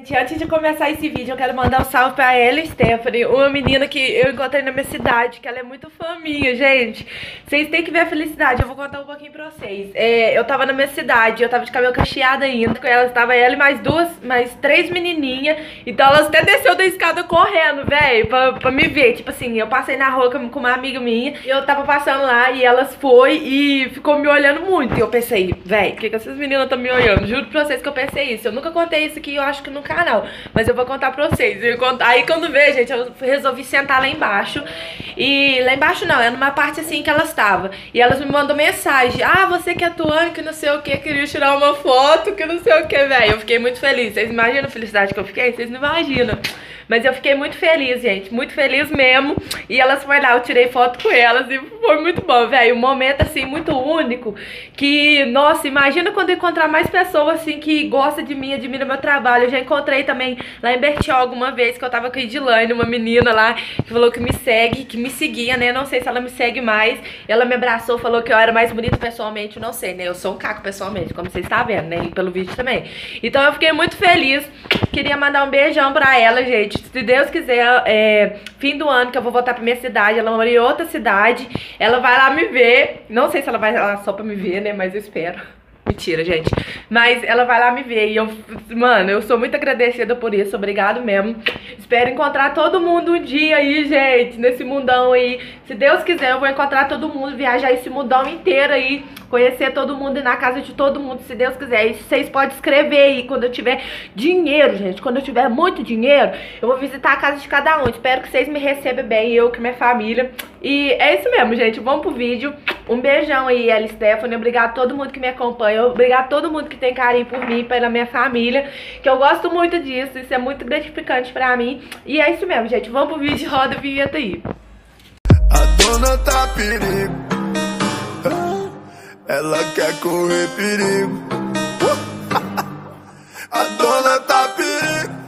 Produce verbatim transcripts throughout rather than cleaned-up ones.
Antes de começar esse vídeo, eu quero mandar um salve pra ela Stephanie, uma menina que eu encontrei na minha cidade, que ela é muito fã minha, gente. Vocês têm que ver a felicidade, eu vou contar um pouquinho pra vocês. É, eu tava na minha cidade, eu tava de cabelo cacheado ainda, com ela estava ela e mais duas, mais três menininhas. Então elas até desceu da escada correndo, velho, pra, pra me ver. Tipo assim, eu passei na rua com uma amiga minha, e eu tava passando lá e elas foi e ficou me olhando muito. E eu pensei, velho, por que, que essas meninas estão me olhando? Juro pra vocês que eu pensei isso. Eu nunca contei isso aqui, eu acho que no canal, mas eu vou contar pra vocês. Eu conto... Aí quando vê, gente, eu resolvi sentar lá embaixo. E lá embaixo não, é numa parte assim que elas estavam. E elas me mandam mensagem: ah, você que é atuando, que não sei o que, queria tirar uma foto, que não sei o que, velho. Eu fiquei muito feliz. Vocês imaginam a felicidade que eu fiquei? Vocês não imaginam. Mas eu fiquei muito feliz, gente, muito feliz mesmo. E elas foram lá, eu tirei foto com elas e foi muito bom, velho. Um momento, assim, muito único. Que, nossa, imagina quando eu encontrar mais pessoas, assim, que gostam de mim, admiram meu trabalho. Eu já encontrei também lá em Bertioga uma vez, que eu tava com a Edilane, uma menina lá, que falou que me segue, que me seguia, né? Não sei se ela me segue mais. Ela me abraçou, falou que eu era mais bonita pessoalmente, não sei, né? Eu sou um caco pessoalmente, como vocês estão vendo, né? E pelo vídeo também. Então eu fiquei muito feliz. Queria mandar um beijão pra ela, gente. Se Deus quiser, é, fim do ano que eu vou voltar pra minha cidade, ela mora em outra cidade, ela vai lá me ver. Não sei se ela vai lá só pra me ver, né, mas eu espero. Mentira, gente. Mas ela vai lá me ver e eu, mano, eu sou muito agradecida por isso, obrigado mesmo. Espero encontrar todo mundo um dia aí, gente, nesse mundão aí. Se Deus quiser, eu vou encontrar todo mundo, viajar esse mundão inteiro aí, conhecer todo mundo e na casa de todo mundo, se Deus quiser. E vocês podem escrever aí, quando eu tiver dinheiro, gente, quando eu tiver muito dinheiro, eu vou visitar a casa de cada um. Espero que vocês me recebam bem, eu que minha família. E é isso mesmo, gente, vamos pro vídeo. Um beijão aí, Ela Stephanie, obrigado a todo mundo que me acompanha, obrigado a todo mundo que tem carinho por mim, pela minha família, que eu gosto muito disso, isso é muito gratificante pra mim. E é isso mesmo, gente, vamos pro vídeo, roda a vinheta aí. A dona tá perigo, ela quer correr perigo. A dona tá perigo.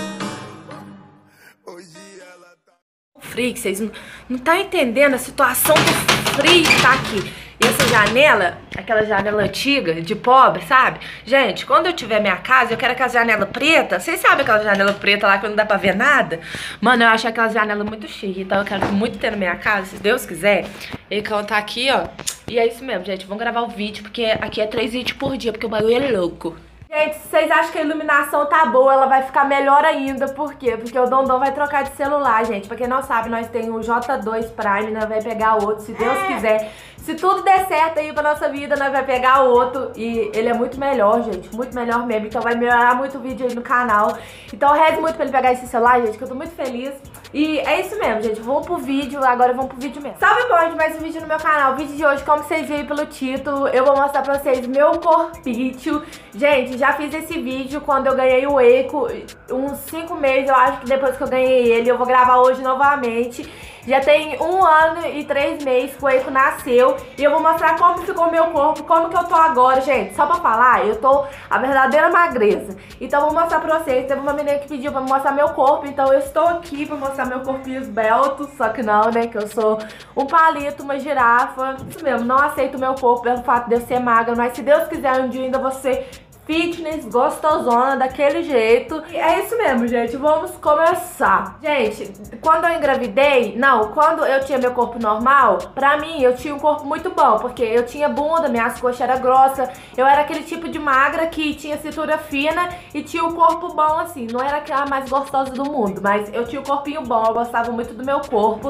Hoje ela tá... O frio, vocês não, não tá entendendo a situação do frio que tá aqui. E essa janela, aquela janela antiga, de pobre, sabe? Gente, quando eu tiver minha casa, eu quero aquela janela preta. Vocês sabem aquela janela preta lá que não dá pra ver nada? Mano, eu acho aquela janela muito chique. Então eu quero muito ter na minha casa, se Deus quiser. Então tá aqui, ó. E é isso mesmo, gente. Vamos gravar o vídeo, porque aqui é três vídeos por dia, porque o bagulho é louco. Gente, se vocês acham que a iluminação tá boa, ela vai ficar melhor ainda. Por quê? Porque o Dondon vai trocar de celular, gente. Pra quem não sabe, nós temos o J dois Prime, nós vai pegar outro, se Deus quiser. Se tudo der certo aí pra nossa vida, nós vai pegar outro. E ele é muito melhor, gente. Muito melhor mesmo. Então vai melhorar muito o vídeo aí no canal. Então eu rezo muito pra ele pegar esse celular, gente, que eu tô muito feliz. E é isso mesmo, gente. Vamos pro vídeo. Agora vamos pro vídeo mesmo. Salve, bom, de mais um vídeo no meu canal. O vídeo de hoje, como vocês viram pelo título, eu vou mostrar pra vocês meu corpício. Gente, já fiz esse vídeo quando eu ganhei o Eiko. Uns cinco meses, eu acho que depois que eu ganhei ele. Eu vou gravar hoje novamente. Já tem um ano e três meses que o Eiko nasceu. E eu vou mostrar como ficou o meu corpo, como que eu tô agora, gente. Só pra falar, eu tô a verdadeira magreza. Então eu vou mostrar pra vocês. Teve uma menina que pediu pra mostrar meu corpo. Então eu estou aqui pra mostrar meu corpinho esbelto. Só que não, né, que eu sou um palito, uma girafa. Isso mesmo, não aceito o meu corpo pelo fato de eu ser magra. Mas se Deus quiser, um dia ainda vou ser fitness, gostosona, daquele jeito. E é isso mesmo, gente, vamos começar. Gente, quando eu engravidei, não, quando eu tinha meu corpo normal, pra mim, eu tinha um corpo muito bom, porque eu tinha bunda, minhas coxas eram grossas, eu era aquele tipo de magra que tinha cintura fina e tinha um corpo bom, assim, não era aquela mais gostosa do mundo, mas eu tinha um corpinho bom, eu gostava muito do meu corpo.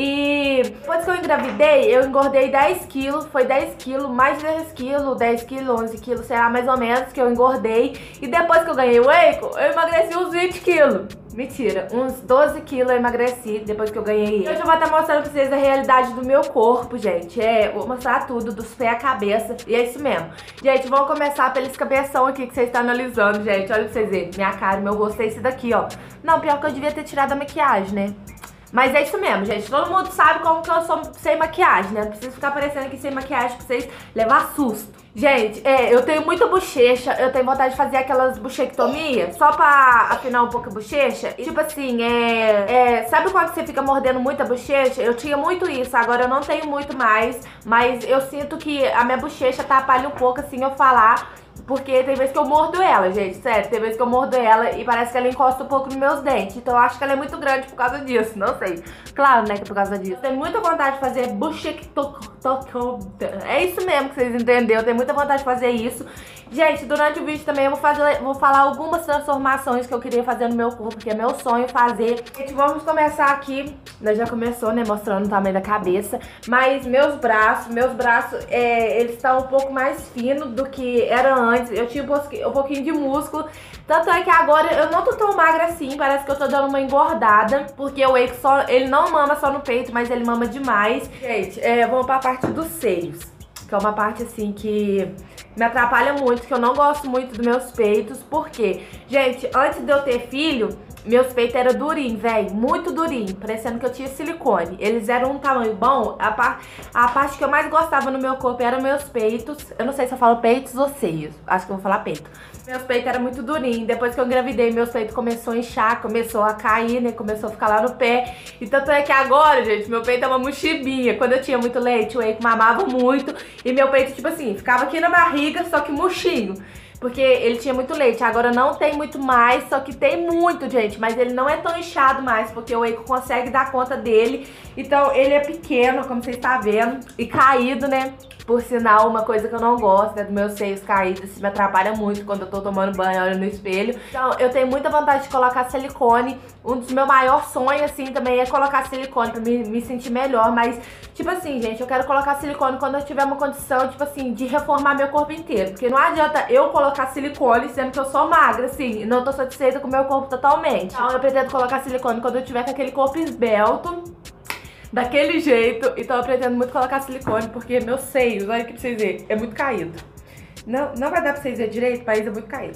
E depois que eu engravidei, eu engordei dez quilos, foi dez quilos, mais de dez quilos, dez quilos, onze quilos, sei lá, mais ou menos, que eu engordei. E depois que eu ganhei o Eiko, eu emagreci uns vinte quilos. Mentira, uns doze quilos eu emagreci depois que eu ganhei ele. Hoje eu vou estar mostrando pra vocês a realidade do meu corpo, gente. É, vou mostrar tudo, dos pés à cabeça. E é isso mesmo. Gente, vamos começar pelo esse cabeção aqui que vocês estão analisando, gente. Olha pra vocês verem. Minha cara, meu rosto é esse daqui, ó. Não, pior que eu devia ter tirado a maquiagem, né? Mas é isso mesmo, gente. Todo mundo sabe como que eu sou sem maquiagem, né? Não preciso ficar aparecendo aqui sem maquiagem pra vocês levar susto. Gente, é, eu tenho muita bochecha. Eu tenho vontade de fazer aquelas bochectomias só pra afinar um pouco a bochecha. E, tipo assim, é, é... sabe quando você fica mordendo muita bochecha? Eu tinha muito isso, agora eu não tenho muito mais. Mas eu sinto que a minha bochecha atrapalha um pouco, assim, eu falar. Porque tem vezes que eu mordo ela, gente, sério. Tem vezes que eu mordo ela e parece que ela encosta um pouco nos meus dentes. Então eu acho que ela é muito grande por causa disso, não sei. Claro, né, que é por causa disso. Tenho muita vontade de fazer buchectomia. É isso mesmo que vocês entenderam. Eu tenho muita vontade de fazer isso. Gente, durante o vídeo também eu vou, fazer, vou falar algumas transformações que eu queria fazer no meu corpo, que é meu sonho fazer. Gente, vamos começar aqui. Nós já começou, né, mostrando o tamanho da cabeça. Mas meus braços, meus braços, é, eles estão um pouco mais finos do que era antes. Eu tinha um pouquinho de músculo. Tanto é que agora eu não tô tão magra assim, parece que eu tô dando uma engordada. Porque o Eiko só, ele não mama só no peito, mas ele mama demais. Gente, é, vamos pra parte dos seios, que é uma parte assim que me atrapalha muito, que eu não gosto muito dos meus peitos. Por quê? Gente, antes de eu ter filho, meus peitos eram durinhos, velho, muito durinho, parecendo que eu tinha silicone. Eles eram um tamanho bom. A, par a parte que eu mais gostava no meu corpo eram meus peitos. Eu não sei se eu falo peitos ou seios, acho que eu vou falar peito. Meus peitos eram muito durinhos. Depois que eu engravidei, meus peitos começou a inchar, começou a cair, né? Começou a ficar lá no pé. E tanto é que agora, gente, meu peito é uma mochibinha. Quando eu tinha muito leite, o Eiko mamava muito. E meu peito, tipo assim, ficava aqui na barriga, só que murchinho. Porque ele tinha muito leite. Agora não tem muito mais, só que tem muito, gente. Mas ele não é tão inchado mais, porque o Eiko consegue dar conta dele. Então ele é pequeno, como vocês estão vendo. E caído, né? Por sinal, uma coisa que eu não gosto é dos meus seios caídos. Isso me atrapalha muito quando eu tô tomando banho, olhando no espelho. Então eu tenho muita vontade de colocar silicone. Um dos meus maiores sonhos, assim, também é colocar silicone pra me, me sentir melhor. Mas, tipo assim, gente, eu quero colocar silicone quando eu tiver uma condição, tipo assim, de reformar meu corpo inteiro. Porque não adianta eu colocar silicone sendo que eu sou magra, assim, e não tô satisfeita com o meu corpo totalmente. Então eu pretendo colocar silicone quando eu tiver com aquele corpo esbelto, daquele jeito. Então eu pretendo muito colocar silicone, porque meus seios, olha aqui pra vocês verem, é muito caído. Não, não vai dar pra vocês verem direito, o país é muito caído.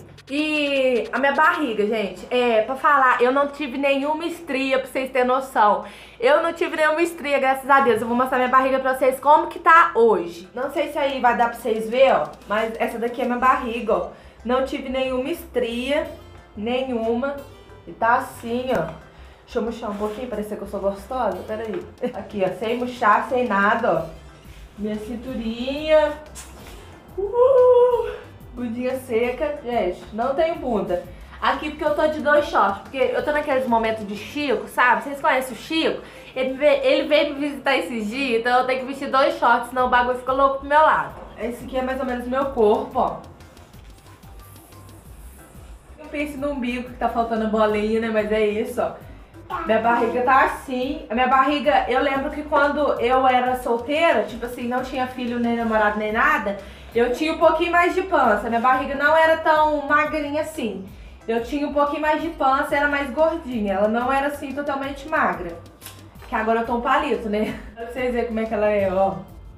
E a minha barriga, gente, é, pra falar, eu não tive nenhuma estria, pra vocês terem noção. Eu não tive nenhuma estria, graças a Deus. Eu vou mostrar minha barriga pra vocês como que tá hoje. Não sei se aí vai dar pra vocês verem, ó, mas essa daqui é minha barriga, ó. Não tive nenhuma estria, nenhuma. E tá assim, ó. Deixa eu murchar um pouquinho, parecer que eu sou gostosa. Pera aí. Aqui, ó, sem murchar, sem nada, ó. Minha cinturinha. Uh, bundinha seca. Gente, não tenho bunda. Aqui porque eu tô de dois shorts. Porque eu tô naqueles momentos de Chico, sabe? Vocês conhecem o Chico? Ele veio, ele veio me visitar esses dias, então eu tenho que vestir dois shorts, senão o bagulho fica louco pro meu lado. Esse aqui é mais ou menos meu corpo, ó. Eu penso no umbigo que tá faltando bolinha, né? Mas é isso, ó. Minha barriga tá assim. A minha barriga, eu lembro que quando eu era solteira, tipo assim, não tinha filho, nem namorado, nem nada, eu tinha um pouquinho mais de pança. Minha barriga não era tão magrinha assim. Eu tinha um pouquinho mais de pança, era mais gordinha. Ela não era assim totalmente magra. Que agora eu tô um palito, né? Pra vocês verem como é que ela é, ó.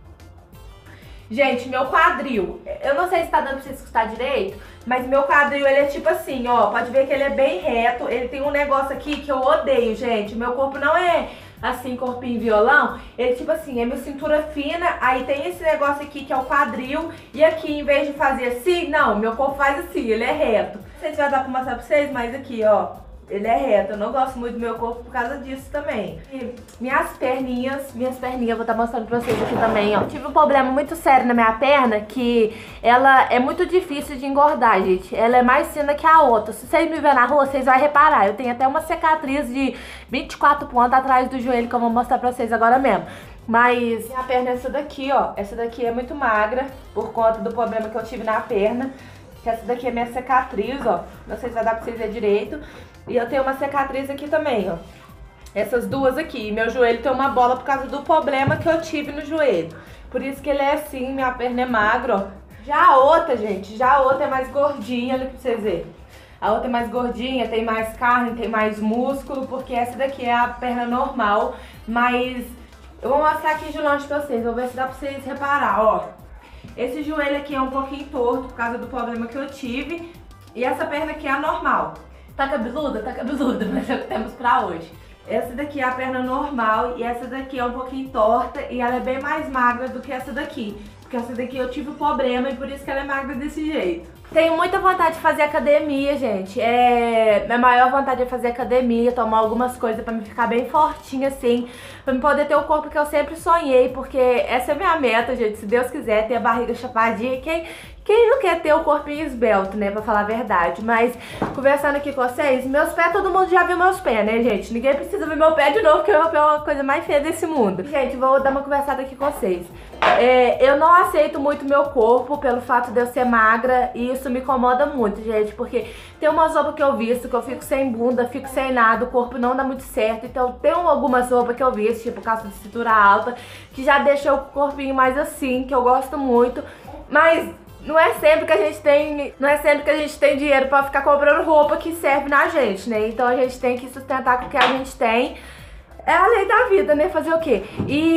Gente, meu quadril, eu não sei se tá dando pra vocês escutar direito, mas meu quadril, ele é tipo assim, ó, pode ver que ele é bem reto. Ele tem um negócio aqui que eu odeio, gente. Meu corpo não é assim, corpinho violão. Ele tipo assim, é minha cintura fina, aí tem esse negócio aqui que é o quadril. E aqui, em vez de fazer assim, não, meu corpo faz assim, ele é reto. Não sei se vai dar pra mostrar pra vocês, mas aqui, ó, ele é reto. Eu não gosto muito do meu corpo por causa disso também. E minhas perninhas, minhas perninhas, eu vou estar mostrando pra vocês aqui também, ó. Tive um problema muito sério na minha perna, que ela é muito difícil de engordar, gente. Ela é mais fina que a outra. Se vocês me verem na rua, vocês vão reparar. Eu tenho até uma cicatriz de vinte e quatro pontos atrás do joelho, que eu vou mostrar pra vocês agora mesmo. Mas minha perna é essa daqui, ó. Essa daqui é muito magra, por conta do problema que eu tive na perna. Essa daqui é minha cicatriz, ó. Não sei se vai dar pra vocês verem direito. E eu tenho uma cicatriz aqui também, ó. Essas duas aqui. Meu joelho tem uma bola por causa do problema que eu tive no joelho. Por isso que ele é assim, minha perna é magra, ó. Já a outra, gente, já a outra é mais gordinha, olha pra vocês verem. A outra é mais gordinha, tem mais carne, tem mais músculo, porque essa daqui é a perna normal. Mas eu vou mostrar aqui de longe pra vocês, vou ver se dá pra vocês reparar, ó. Esse joelho aqui é um pouquinho torto por causa do problema que eu tive. E essa perna aqui é a normal. Tá cabeluda? Tá cabeluda, mas é o que temos pra hoje. Essa daqui é a perna normal e essa daqui é um pouquinho torta e ela é bem mais magra do que essa daqui. Porque essa daqui eu tive um problema e por isso que ela é magra desse jeito. Tenho muita vontade de fazer academia, gente. É... Minha maior vontade é fazer academia, tomar algumas coisas pra me ficar bem fortinha assim. Pra me poder ter o corpo que eu sempre sonhei, porque essa é a minha meta, gente. Se Deus quiser, ter a barriga chapadinha. Quem... Quem não quer ter o corpinho esbelto, né, pra falar a verdade? Mas, conversando aqui com vocês, meus pés, todo mundo já viu meus pés, né, gente? Ninguém precisa ver meu pé de novo, porque meu pé é uma coisa mais feia desse mundo. Gente, vou dar uma conversada aqui com vocês. É, eu não aceito muito meu corpo pelo fato de eu ser magra, e isso me incomoda muito, gente, porque tem umas roupas que eu visto que eu fico sem bunda, fico sem nada, o corpo não dá muito certo. Então tem algumas roupas que eu visto, tipo calça de cintura alta, que já deixa o corpinho mais assim, que eu gosto muito, mas não é sempre que a gente tem, não é sempre que a gente tem dinheiro pra ficar comprando roupa que serve na gente, né? Então a gente tem que sustentar com o que a gente tem. É a lei da vida, né? Fazer o quê?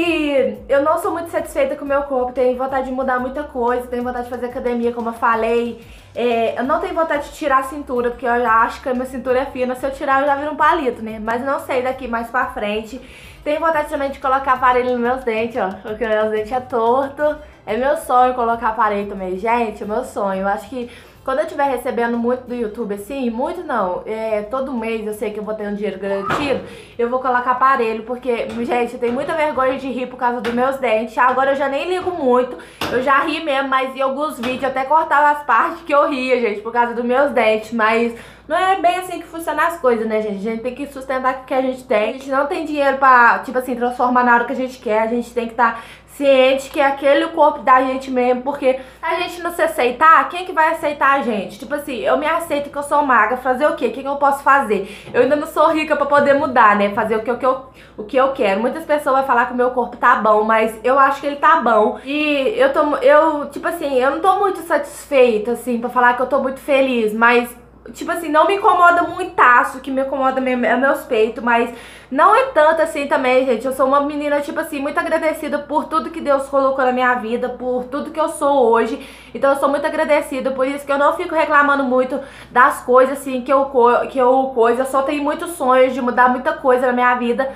E eu não sou muito satisfeita com o meu corpo, tenho vontade de mudar muita coisa, tenho vontade de fazer academia, como eu falei. É, eu não tenho vontade de tirar a cintura, porque eu já acho que a minha cintura é fina. Se eu tirar, eu já viro um palito, né? Mas não sei daqui mais pra frente. Tenho vontade também de colocar aparelho nos meus dentes, ó, porque meus dentes é torto. É meu sonho colocar aparelho também, gente, é meu sonho. Eu acho que quando eu estiver recebendo muito do YouTube, assim, muito não, é, todo mês eu sei que eu vou ter um dinheiro garantido, eu vou colocar aparelho, porque, gente, eu tenho muita vergonha de rir por causa dos meus dentes. Agora eu já nem ligo muito, eu já ri mesmo, mas em alguns vídeos eu até cortava as partes que eu ria, gente, por causa dos meus dentes, mas não é bem assim que funcionam as coisas, né, gente? A gente tem que sustentar com o que a gente tem. A gente não tem dinheiro pra, tipo assim, transformar na hora que a gente quer. A gente tem que estar ciente que é aquele o corpo da gente mesmo, porque a gente não se aceitar, quem que vai aceitar a gente? Tipo assim, eu me aceito que eu sou magra, fazer o quê? O que, que eu posso fazer? Eu ainda não sou rica pra poder mudar, né? Fazer o que, o que, eu, o que eu quero. Muitas pessoas vão falar que o meu corpo tá bom, mas eu acho que ele tá bom. E eu tô, eu, tipo assim, eu não tô muito satisfeita, assim, pra falar que eu tô muito feliz, mas tipo assim, não me incomoda muitaço, que me incomoda mesmo é meus peitos, mas não é tanto assim também, gente. Eu sou uma menina, tipo assim, muito agradecida por tudo que Deus colocou na minha vida, por tudo que eu sou hoje. Então eu sou muito agradecida, por isso que eu não fico reclamando muito das coisas, assim, que eu, que eu coisa. Eu só tenho muitos sonhos de mudar muita coisa na minha vida,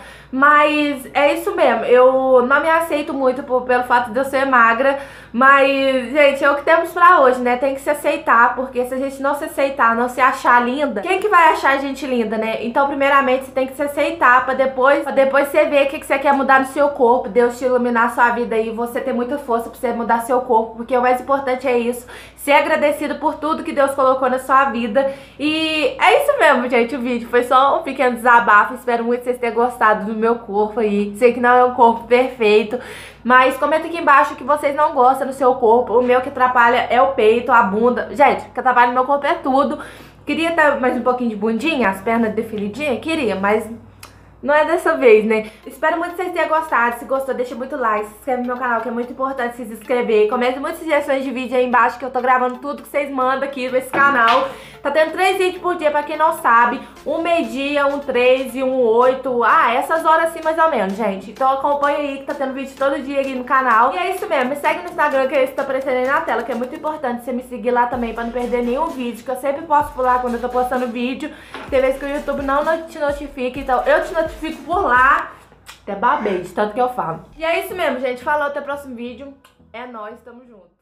mas é isso mesmo. Eu não me aceito muito por, pelo fato de eu ser magra, mas, gente, é o que temos pra hoje, né? Tem que se aceitar, porque se a gente não se aceitar, não se achar linda, quem que vai achar a gente linda, né? Então, primeiramente, você tem que se aceitar, pra depois, pra depois você ver o que, que você quer mudar no seu corpo, Deus te iluminar a sua vida e você ter muita força pra você mudar seu corpo, porque o mais importante é isso, ser agradecido por tudo que Deus colocou na sua vida. E é isso mesmo, gente, o vídeo foi só um pequeno desabafo. Espero muito que vocês tenham gostado do meu corpo aí. Sei que não é um corpo perfeito, mas comenta aqui embaixo que vocês não gostam do seu corpo. O meu que atrapalha é o peito, a bunda. Gente, o que atrapalha no meu corpo é tudo. Queria ter mais um pouquinho de bundinha, as pernas definidinhas? Queria, mas não é dessa vez, né? Espero muito que vocês tenham gostado. Se gostou, deixa muito like, se inscreve no meu canal, que é muito importante se inscrever. Comenta muitas sugestões de vídeo aí embaixo, que eu tô gravando tudo que vocês mandam aqui nesse canal. Tá tendo três vídeos por dia, pra quem não sabe. Um meio-dia, um três e um oito. Ah, essas horas assim mais ou menos, gente. Então acompanha aí que tá tendo vídeo todo dia aqui no canal. E é isso mesmo, me segue no Instagram, que é esse que tá aparecendo aí na tela, que é muito importante você me seguir lá também, pra não perder nenhum vídeo, que eu sempre posto por lá quando eu tô postando vídeo. Tem vezes que o YouTube não te notifica, então eu te notifico por lá. Até babei de tanto que eu falo. E é isso mesmo, gente. Falou, até o próximo vídeo. É nóis, tamo junto.